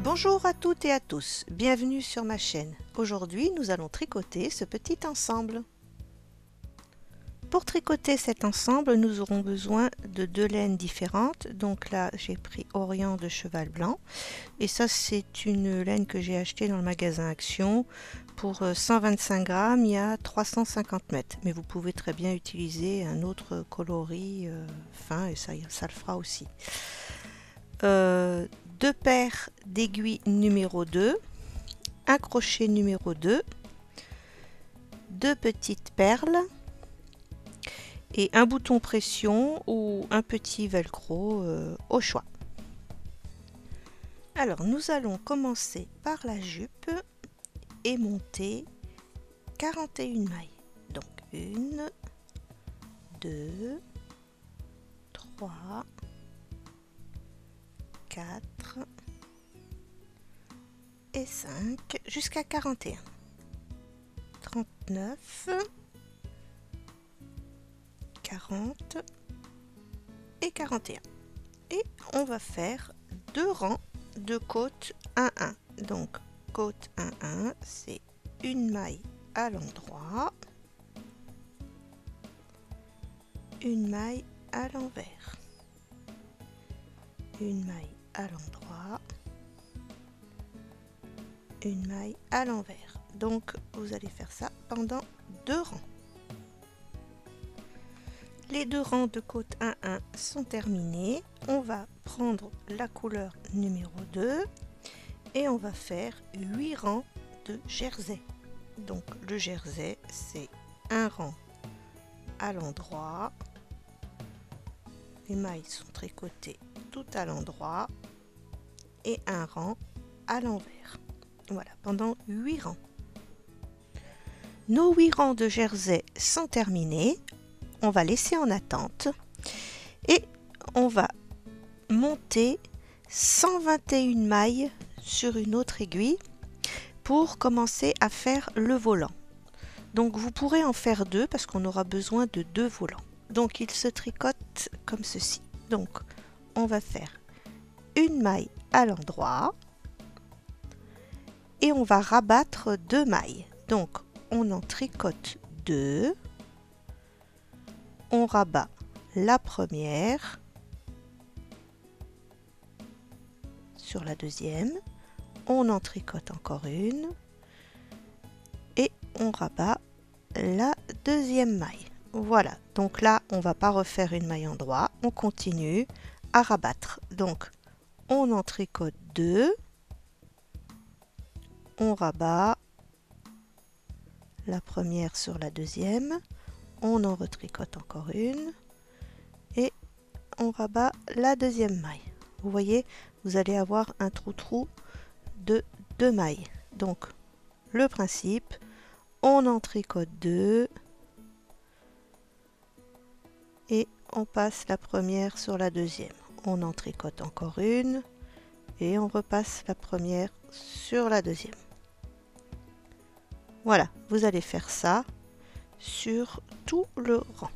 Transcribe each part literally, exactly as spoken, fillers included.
Bonjour à toutes et à tous, bienvenue sur ma chaîne. Aujourd'hui, nous allons tricoter ce petit ensemble. Pour tricoter cet ensemble, nous aurons besoin de deux laines différentes. Donc là, j'ai pris Orient de cheval blanc. Et ça, c'est une laine que j'ai achetée dans le magasin Action. Pour cent vingt-cinq grammes, il y a trois cent cinquante mètres. Mais vous pouvez très bien utiliser un autre coloris euh, fin et ça, ça le fera aussi. Euh, deux paires d'aiguilles numéro deux, un crochet numéro deux, deux petites perles et un bouton pression ou un petit velcro euh, au choix. Alors nous allons commencer par la jupe et monter quarante et une mailles. Donc une, deux, trois, quatre et cinq jusqu'à quarante et un, trente-neuf, quarante et quarante et un. Et on va faire deux rangs de côte un un. Donc côte un un, c'est une maille à l'endroit, une maille à l'envers, une maille à l'endroit, une maille à l'envers. Donc vous allez faire ça pendant deux rangs. Les deux rangs de côte un un sont terminés. On va prendre la couleur numéro deux et on va faire huit rangs de jersey. Donc le jersey, c'est un rang à l'endroit. Les mailles sont tricotées tout à l'endroit et un rang à l'envers. Voilà, pendant huit rangs. Nos huit rangs de jersey sont terminés. On va laisser en attente et on va monter cent vingt et une mailles sur une autre aiguille pour commencer à faire le volant. Donc vous pourrez en faire deux parce qu'on aura besoin de deux volants. Donc il se tricote comme ceci. Donc on va faire une maille à l'endroit et on va rabattre deux mailles. Donc on en tricote deux. On rabat la première sur la deuxième, on en tricote encore une et on rabat la deuxième maille. Voilà, donc là on va pas refaire une maille endroit, on continue à rabattre. Donc on en tricote deux, on rabat la première sur la deuxième, on en retricote encore une et on rabat la deuxième maille. Vous voyez, vous allez avoir un trou-trou de deux mailles. Donc le principe, on en tricote deux et on passe la première sur la deuxième. On en tricote encore une et on repasse la première sur la deuxième. Voilà, vous allez faire ça sur tout le rang.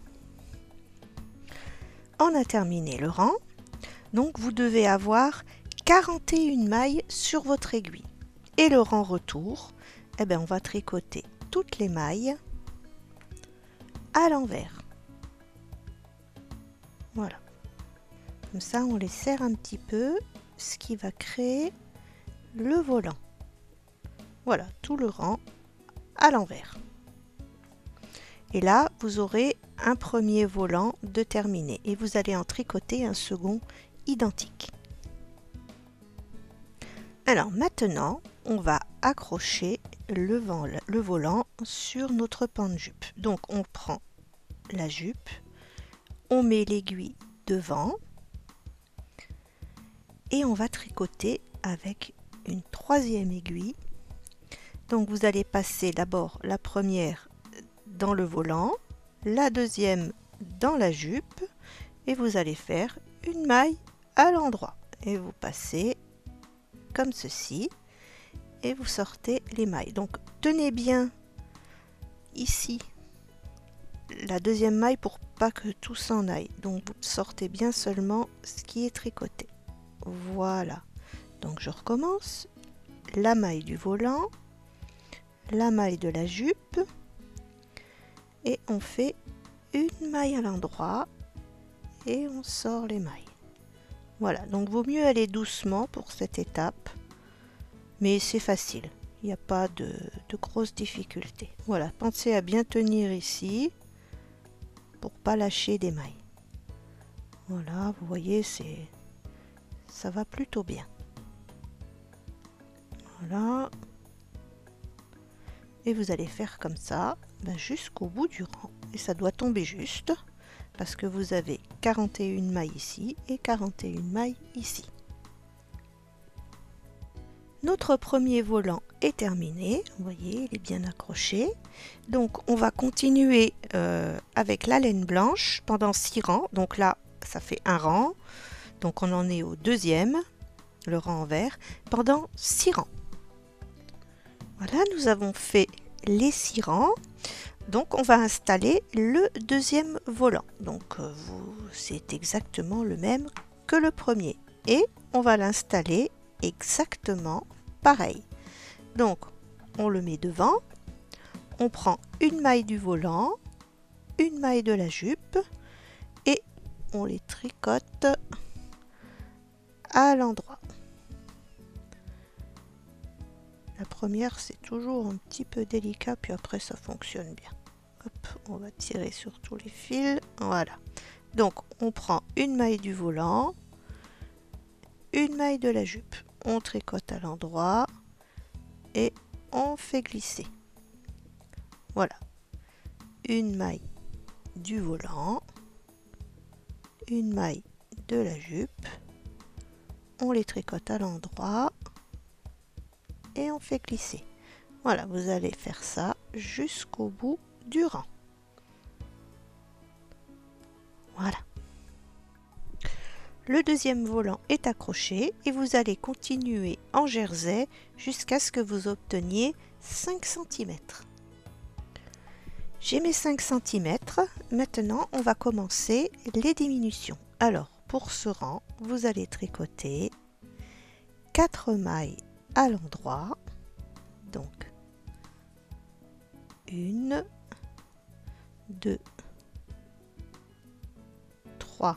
On a terminé le rang, donc vous devez avoir quarante et une mailles sur votre aiguille. Et le rang retour, eh bien, on va tricoter toutes les mailles à l'envers. Voilà. Comme ça, on les serre un petit peu, ce qui va créer le volant. Voilà, tout le rang à l'envers. Et là, vous aurez un premier volant de terminé et vous allez en tricoter un second identique. Alors maintenant, on va accrocher le, vent, le volant sur notre pan de jupe. Donc on prend la jupe, on met l'aiguille devant et on va tricoter avec une troisième aiguille. Donc vous allez passer d'abord la première dans le volant, la deuxième dans la jupe et vous allez faire une maille à l'endroit et vous passez comme ceci et vous sortez les mailles. Donc tenez bien ici la deuxième maille pour pas que tout s'en aille. Donc vous sortez bien seulement ce qui est tricoté. Voilà. Donc je recommence. La maille du volant, la maille de la jupe, et on fait une maille à l'endroit et on sort les mailles. Voilà, donc vaut mieux aller doucement pour cette étape, mais c'est facile, il n'y a pas de, de grosses difficultés. Voilà, pensez à bien tenir ici pour pas lâcher des mailles. Voilà, vous voyez, c'est ça va plutôt bien. Voilà. Et vous allez faire comme ça ben jusqu'au bout du rang. Et ça doit tomber juste parce que vous avez quarante et une mailles ici et quarante et une mailles ici. Notre premier volant est terminé. Vous voyez, il est bien accroché. Donc on va continuer euh, avec la laine blanche pendant six rangs. Donc là, ça fait un rang. Donc on en est au deuxième, le rang en vert, pendant six rangs. Voilà, nous avons fait les six rangs. Donc on va installer le deuxième volant. Donc euh, c'est exactement le même que le premier. Et on va l'installer exactement pareil. Donc on le met devant. On prend une maille du volant, une maille de la jupe et on les tricote à l'endroit. La première, c'est toujours un petit peu délicat, puis après ça fonctionne bien. Hop, on va tirer sur tous les fils. Voilà. Donc on prend une maille du volant, une maille de la jupe. On tricote à l'endroit et on fait glisser. Voilà. Une maille du volant, une maille de la jupe. On les tricote à l'endroit et on fait glisser. Voilà, vous allez faire ça jusqu'au bout du rang. Voilà. Le deuxième volant est accroché et vous allez continuer en jersey jusqu'à ce que vous obteniez cinq centimètres. J'ai mes cinq centimètres. Maintenant, on va commencer les diminutions. Alors, pour ce rang, vous allez tricoter quatre mailles à l'endroit. Donc, une, deux, trois,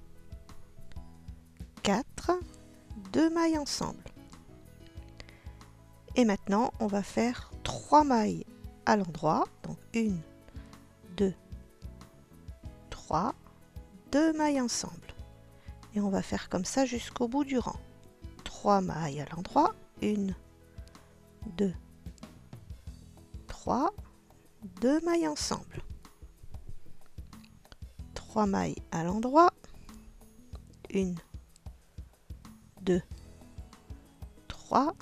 quatre, deux mailles ensemble. Et maintenant, on va faire trois mailles à l'endroit. Donc, une, deux, trois, deux mailles ensemble. Et on va faire comme ça jusqu'au bout du rang. trois mailles à l'endroit, une, deux, trois, deux mailles ensemble. trois mailles à l'endroit, une, deux, trois,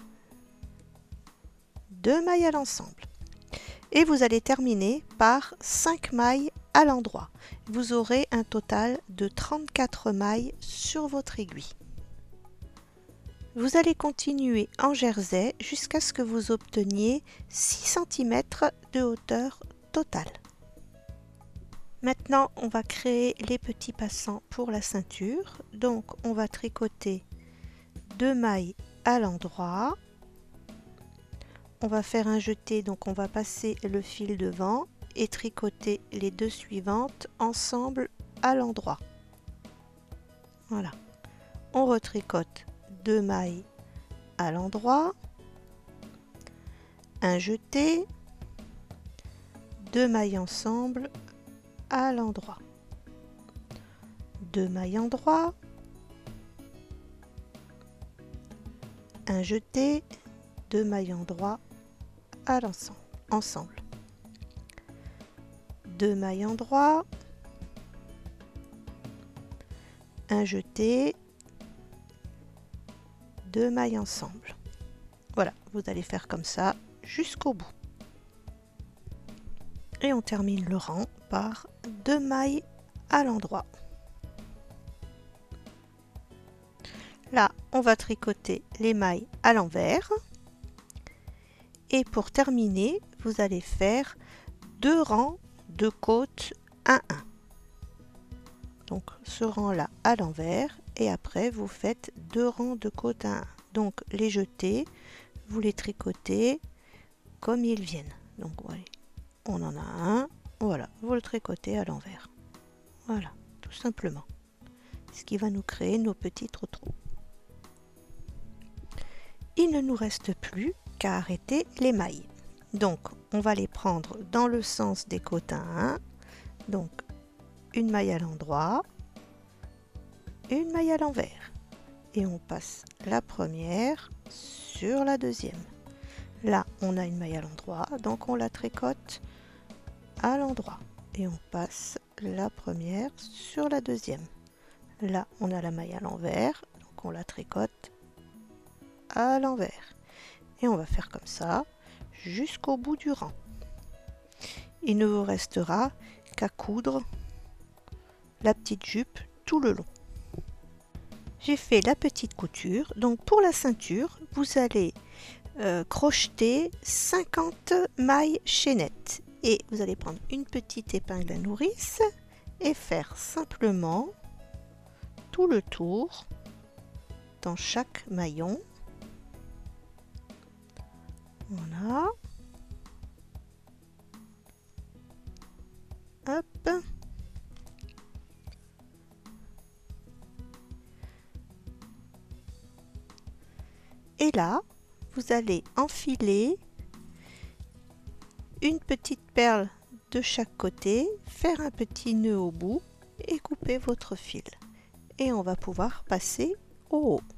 deux mailles à l'ensemble. Et vous allez terminer par cinq mailles à l'endroit. Vous aurez un total de trente-quatre mailles sur votre aiguille. Vous allez continuer en jersey jusqu'à ce que vous obteniez six centimètres de hauteur totale. Maintenant, on va créer les petits passants pour la ceinture. Donc, on va tricoter deux mailles à l'endroit. On va faire un jeté, donc on va passer le fil devant et tricoter les deux suivantes ensemble à l'endroit. Voilà. On retricote deux mailles à l'endroit, un jeté, deux mailles ensemble à l'endroit, deux mailles endroit, un jeté, deux mailles endroit à l'ensemble, ensemble, deux mailles endroit, un jeté, deux mailles ensemble. Voilà, vous allez faire comme ça jusqu'au bout. Et on termine le rang par deux mailles à l'endroit. Là, on va tricoter les mailles à l'envers. Et pour terminer, vous allez faire deux rangs de côte un un. Donc ce rang là à l'envers et après vous faites deux rangs de côte un un. Donc les jeter, vous les tricotez comme ils viennent. Donc voilà, on en a un, voilà, vous le tricotez à l'envers. Voilà, tout simplement. Ce qui va nous créer nos petits trous-trous. Il ne nous reste plus qu'à arrêter les mailles. Donc on va les prendre dans le sens des côtes à un. Donc une maille à l'endroit, une maille à l'envers. Et on passe la première sur la deuxième. Là on a une maille à l'endroit, donc on la tricote à l'endroit. Et on passe la première sur la deuxième. Là on a la maille à l'envers, donc on la tricote à l'envers. Et on va faire comme ça jusqu'au bout du rang. Il ne vous restera qu'à coudre la petite jupe tout le long. J'ai fait la petite couture, donc pour la ceinture vous allez euh, crocheter cinquante mailles chaînettes et vous allez prendre une petite épingle à nourrice et faire simplement tout le tour dans chaque maillon. Voilà. Hop. Et là, vous allez enfiler une petite perle de chaque côté, faire un petit nœud au bout et couper votre fil. Et on va pouvoir passer au haut.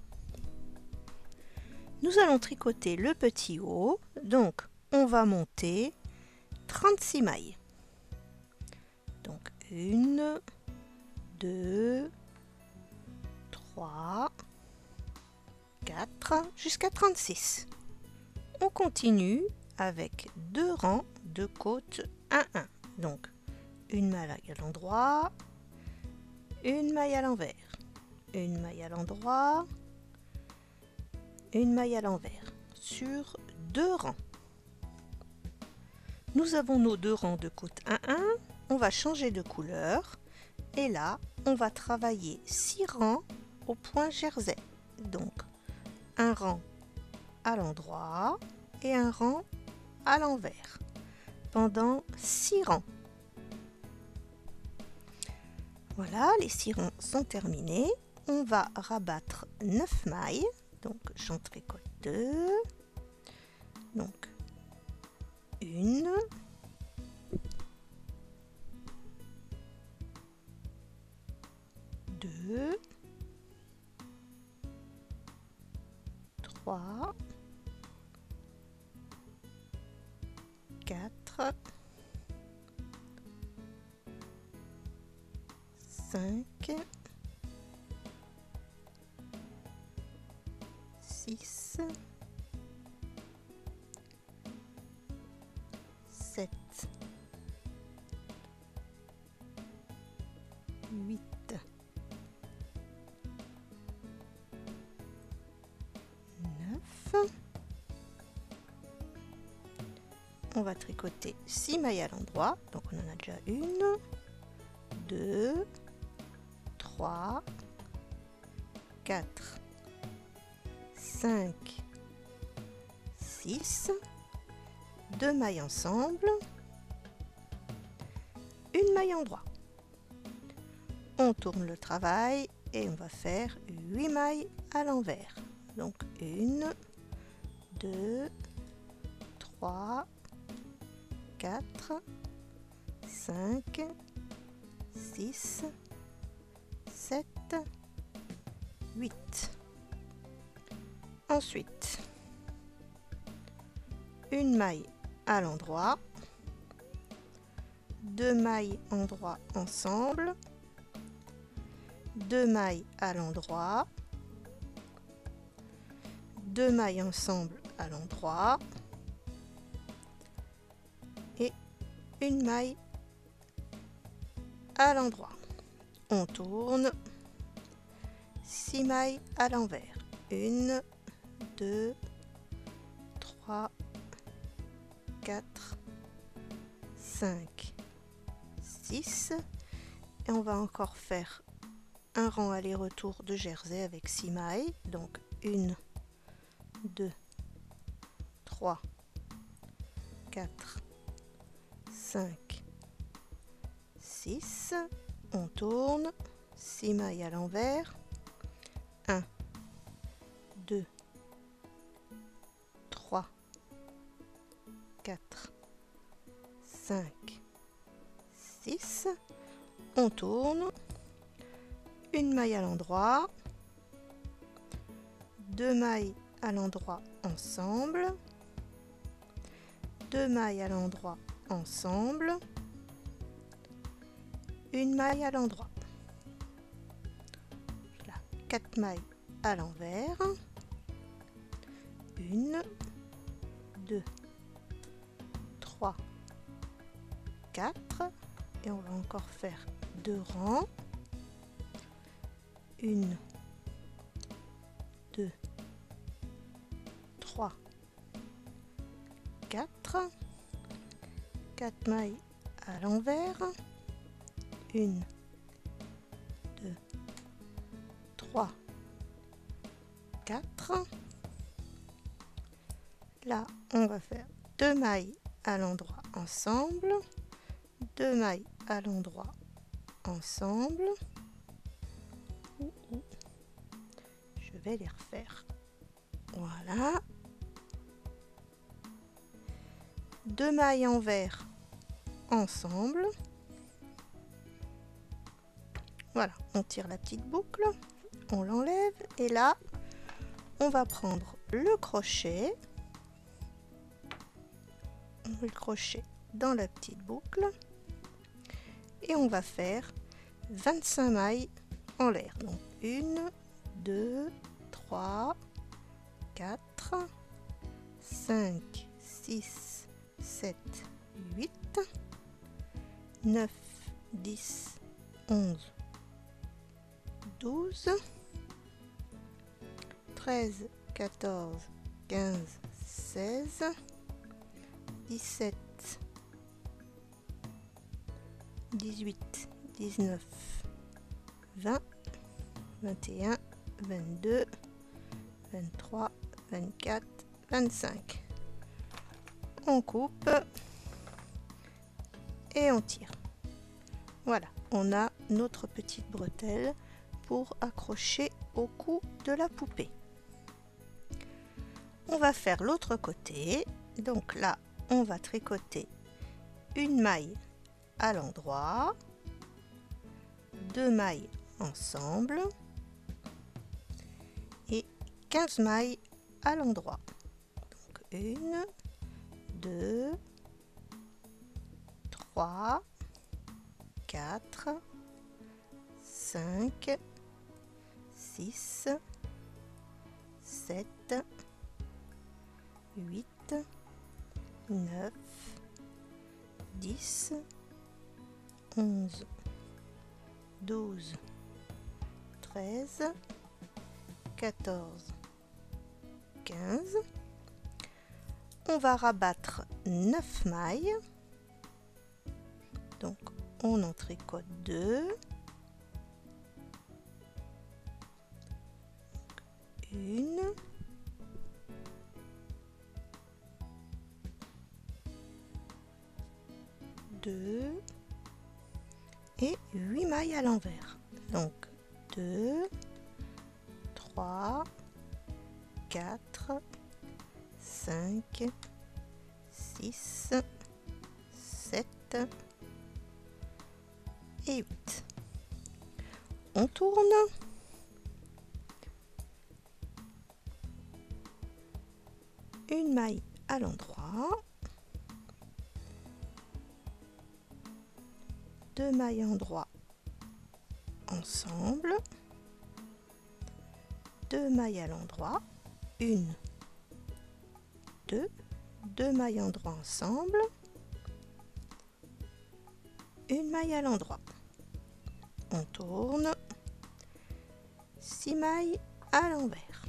Nous allons tricoter le petit haut, donc on va monter trente-six mailles. Donc une, deux, trois, quatre, jusqu'à trente-six. On continue avec deux rangs de côtes un un. Donc une maille à l'endroit, une maille à l'envers, une maille à l'endroit, une maille à l'envers sur deux rangs. Nous avons nos deux rangs de côte un un, on va changer de couleur et là on va travailler six rangs au point jersey. Donc un rang à l'endroit et un rang à l'envers pendant six rangs. Voilà, les six rangs sont terminés. On va rabattre neuf mailles. Donc j'en tricote deux. Donc une, deux, trois, quatre, cinq, six, sept, huit, neuf. On va tricoter six mailles à l'endroit, donc on en a déjà une, deux, trois, quatre, cinq, six, deux mailles ensemble, une maille endroit. On tourne le travail et on va faire huit mailles à l'envers. Donc une, deux, trois, quatre, cinq, six, sept, huit. Ensuite, une maille à l'endroit, deux mailles endroit ensemble, deux mailles à l'endroit, deux mailles ensemble à l'endroit et une maille à l'endroit. On tourne, six mailles à l'envers, une, deux, trois, quatre, cinq, six et on va encore faire un rang aller-retour de jersey avec six mailles, donc une, deux, trois, quatre, cinq, six. On tourne, six mailles à l'envers, un, deux, trois, quatre, cinq, six. On tourne, une maille à l'endroit, deux mailles à l'endroit ensemble, deux mailles à l'endroit ensemble, une maille à l'endroit. Là, quatre mailles à l'envers, une, deux, trois, quatre, et on va encore faire deux rangs, une, deux, trois, quatre, quatre mailles à l'envers, une, deux, trois, quatre. Là, on va faire deux mailles à l'endroit ensemble, deux mailles à l'endroit ensemble. Je vais les refaire. Voilà. Deux mailles envers ensemble. Voilà, on tire la petite boucle, on l'enlève et là, on va prendre le crochet, on met le crochet dans la petite boucle et on va faire vingt-cinq mailles en l'air. Donc une, deux, trois, quatre, cinq, six, sept, huit, neuf, dix, onze, douze, treize, quatorze, quinze, seize, dix-sept, dix-huit, dix-neuf, vingt, vingt et un, vingt-deux, vingt-trois, vingt-quatre, vingt-cinq. On coupe et on tire. Voilà, on a notre petite bretelle pour accrocher au cou de la poupée. On va faire l'autre côté. Donc là, on va tricoter une maille à l'endroit, deux mailles ensemble et quinze mailles à l'endroit. Donc une, deux, trois, quatre, cinq, six, sept, huit, neuf, dix, onze, douze, treize, quatorze, quinze. On va rabattre neuf mailles. Donc on en tricote deux. Une. Deux. Et huit mailles à l'envers. Donc deux, trois, quatre, cinq, six, sept et huit. On tourne. Une maille à l'endroit. Deux mailles endroit ensemble. Deux mailles à l'endroit. Une, deux, deux mailles endroit ensemble. Une maille à l'endroit. On tourne. Six mailles à l'envers.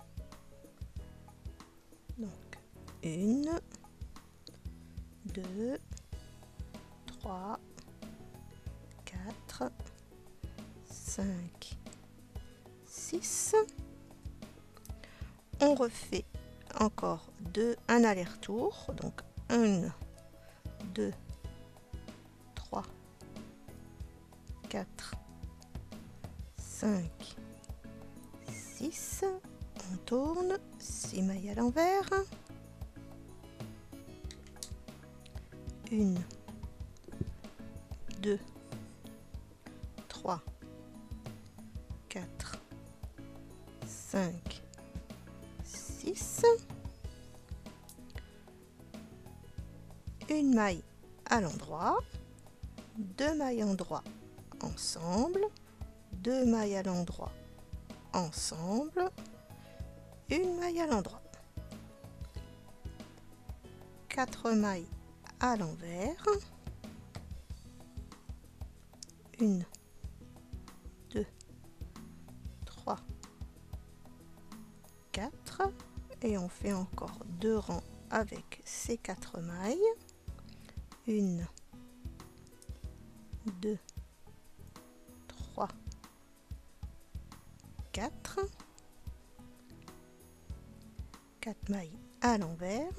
Donc une, deux, trois, quatre, cinq, six. On refait encore deux, un aller-retour, donc un, deux, trois, quatre, cinq, six, on tourne, six mailles à l'envers, une, deux, trois, quatre, cinq, six, une maille à l'endroit, deux mailles en droit ensemble, deux mailles à l'endroit ensemble, une maille à l'endroit, quatre mailles à l'envers, une, deux, trois, quatre, et on fait encore deux rangs avec ces quatre mailles, une, deux, trois, quatre, quatre mailles à l'envers,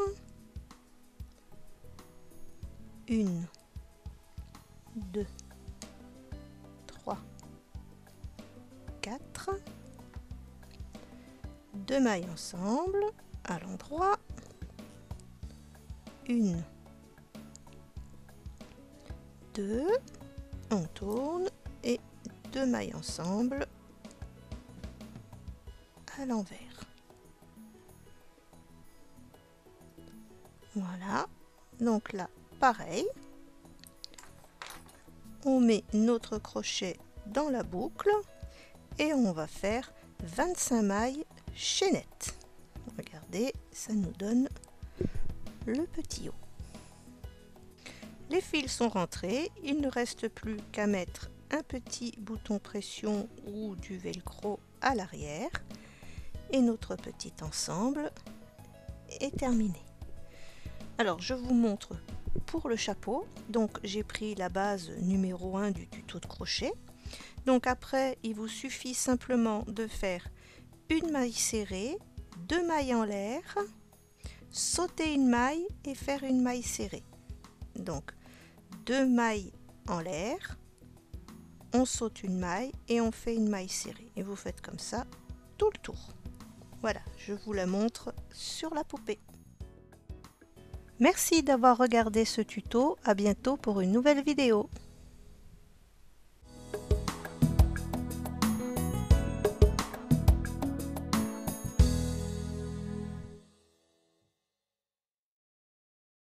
une, deux, trois, quatre, deux mailles ensemble à l'endroit, une, deux, on tourne et deux mailles ensemble à l'envers. Voilà, donc là pareil, on met notre crochet dans la boucle et on va faire vingt-cinq mailles chaînettes. Regardez, ça nous donne le petit haut. Les fils sont rentrés, il ne reste plus qu'à mettre un petit bouton pression ou du velcro à l'arrière et notre petit ensemble est terminé. Alors je vous montre pour le chapeau. Donc j'ai pris la base numéro un du tuto de crochet. Donc après il vous suffit simplement de faire une maille serrée, deux mailles en l'air, sauter une maille et faire une maille serrée. Donc deux mailles en l'air, on saute une maille et on fait une maille serrée. Et vous faites comme ça tout le tour. Voilà, je vous la montre sur la poupée. Merci d'avoir regardé ce tuto, à bientôt pour une nouvelle vidéo.